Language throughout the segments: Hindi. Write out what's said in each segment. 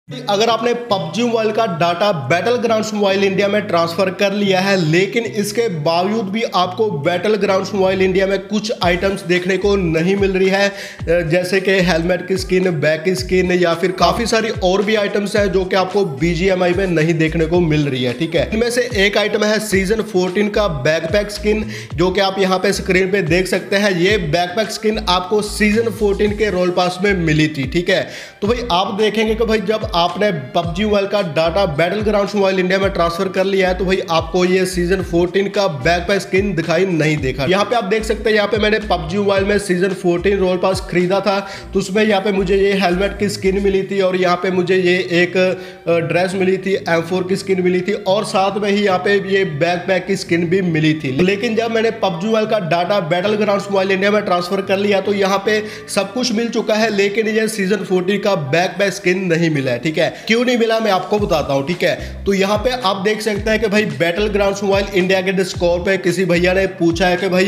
अगर आपने पबजी मोबाइल का data battlegrounds mobile India में ट्रांसफर कर लिया है, लेकिन इसके बावजूद भी आपको बैटल ग्राउंड्स मोबाइल इंडिया में कुछ आइटम्स देखने को नहीं मिल रही है, जैसे कि हेलमेट की स्किन, बैक की स्किन या फिर काफी सारी और भी आइटम्स है जो कि आपको बीजीएमआई में नहीं देखने को मिल रही है। ठीक है, इनमें से एक आइटम है सीजन 14 का बैकपैक स्किन, जो कि आप यहाँ पे स्क्रीन पे देख सकते हैं। ये बैकपैक स्किन आपको सीजन 14 के रोल पास में मिली थी। ठीक है, तो भाई आप देखेंगे कि भाई जब आपने पबजी मोबाइल का data battlegrounds mobile India में ट्रांसफर कर लिया है, तो भाई आपको ये सीजन 14 का बैकपैक स्किन दिखाई नहीं देगा। यहाँ पे आप देख सकते हैं, यहाँ पे मैंने पबजी मोबाइल में सीजन 14 रोल पास खरीदा था, तो उसमें यहाँ पे मुझे ये हेलमेट की स्किन मिली थी और यहाँ पे मुझे ये एक ड्रेस मिली थी, M4 की स्किन मिली थी और साथ में ही यहाँ पे ये बैकपैक की स्किन भी मिली थी। लेकिन जब मैंने पबजी मोबाइल का data battlegrounds mobile India में ट्रांसफर कर लिया तो यहाँ पे सब कुछ मिल चुका है, लेकिन ये सीजन 14 का बैकपैक स्किन नहीं मिला है। ठीक है, क्यों नहीं मिला मैं आपको बताता हूं। ठीक है, तो यहां पे आप देख सकते हैं कि भाई बैटल ग्राउंड्स मोबाइल इंडिया के डिस्कॉर्ड पे किसी भैया ने पूछा है कि भाई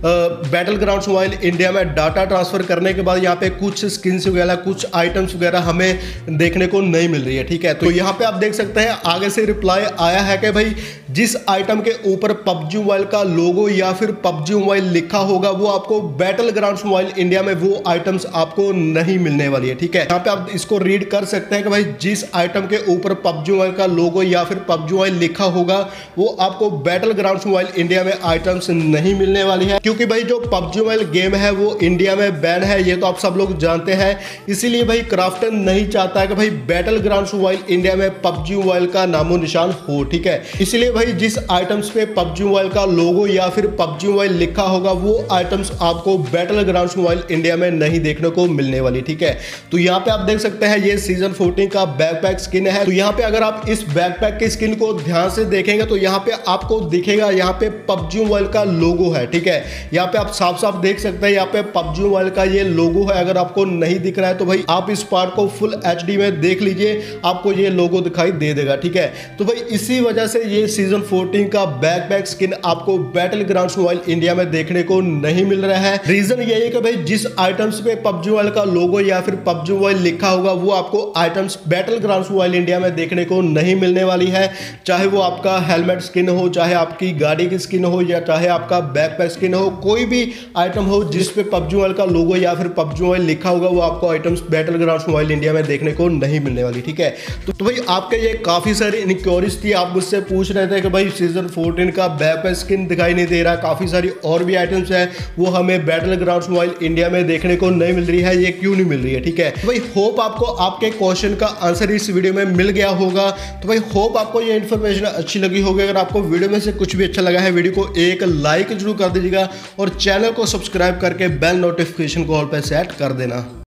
बैटल ग्राउंड्स मोबाइल इंडिया में डाटा ट्रांसफर करने के बाद यहां पे कुछ स्किन्स वगैरह, कुछ आइटम्स वगैरह हमें देखने को नहीं मिल रही है। ठीक है, तो यहां पे आप देख सकते हैं आगे से रिप्लाई आया है कि भाई जिस आइटम के ऊपर पबजी मोबाइल का लोगो या फिर पबजी मोबाइल लिखा होगा वो आपको बैटल ग्राउंड्स मोबाइल इंडिया में वो आइटम्स आपको नहीं मिलने वाली है। ठीक है, यहां पे आप इसको रीड कर सकते हैं कि भाई जिस आइटम के ऊपर पबजी मोबाइल का लोगो या फिर पबजी मोबाइल लिखा होगा वो आपको बैटल ग्राउंड्स मोबाइल इंडिया में आइटम्स नहीं मिलने वाली है, क्योंकि भाई जो पबजी मोबाइल गेम है वो इंडिया में बैन है, ये तो आप सब लोग जानते हैं। इसीलिए भाई क्राफ्टन नहीं चाहता है कि भाई बैटल ग्राउंड्स मोबाइल इंडिया में पबजी मोबाइल का नामो निशान हो। ठीक है, इसलिए भाई जिस आइटम्स पे पबजी मोबाइल का लोगो या फिर पबजी मोबाइल लिखा होगा वो आइटम्स आपको बैटल ग्राउंड्स मोबाइल इंडिया में नहीं देखने को मिलने वाली। ठीक है, तो यहाँ पे आप देख सकते हैं ये सीजन 14 का बैकपैक स्किन है। तो यहाँ पे अगर आप इस बैकपैक की स्किन को ध्यान से देखेंगे तो यहाँ पे आपको दिखेगा, यहाँ पे पबजी मोबाइल का लोगो है। ठीक है, यहाँ पे आप साफ साफ देख सकते हैं यहाँ पे पबजी मोबाइल का ये लोगो है। अगर आपको नहीं दिख रहा है तो भाई आप इस पार्ट को फुल HD में देख लीजिए, आपको ये लोगो दिखाई दे देगा। ठीक है, तो भाई इसी वजह से ये सीजन 14 का बैकपैक स्किन आपको बैटल ग्राउंड्स मोबाइल इंडिया में देखने को नहीं मिल रहा है। रीजन यही है कि भाई जिस आइटम्स पे पबजी मोबाइल का लोगो या फिर पबजी मोबाइल लिखा होगा वो आपको items battlegrounds mobile India में देखने को नहीं मिलने वाली है, चाहे वो आपका हेलमेट स्किन हो, चाहे आपकी गाड़ी की स्किन हो या चाहे आपका बैकपैक स्किन हो, कोई भी आइटम हो जिस पे पबजी मोबाइल का लोगो या फिर पबजी मोबाइल लिखा होगा वो आपको items battlegrounds mobile India में देखने को नहीं मिलने वाली। ठीक है, तो भाई आपके ये काफी सारी इनक्वायरीज थी, आप मुझसे पूछ रहे थे कि भाई सीजन 14 का बैकपैक स्किन दिखाई नहीं दे रहा, काफी सारी और भी आइटम्स है वो हमें बैटल ग्राउंड्स मोबाइल इंडिया में देखने को नहीं मिल रही है, ये क्यों नहीं मिल रही है। ठीक है, भाई होप आपको आपके क्वेश्चन का आंसर इस वीडियो में मिल गया होगा। तो भाई होप आपको ये इन्फॉर्मेशन अच्छी लगी होगी। अगर आपको वीडियो में से कुछ भी अच्छा लगा है वीडियो को एक लाइक जरूर कर दीजिएगा और चैनल को सब्सक्राइब करके बेल नोटिफिकेशन को ऑल पे सेट कर देना।